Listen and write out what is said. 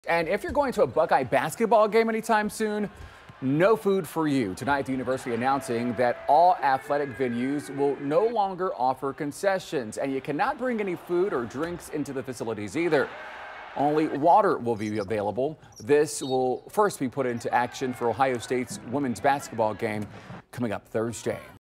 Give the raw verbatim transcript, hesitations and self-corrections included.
And if you're going to a Buckeye basketball game anytime soon, no food for you. Tonight, the university announcing that all athletic venues will no longer offer concessions, and you cannot bring any food or drinks into the facilities either. Only water will be available. This will first be put into action for Ohio State's women's basketball game coming up Thursday.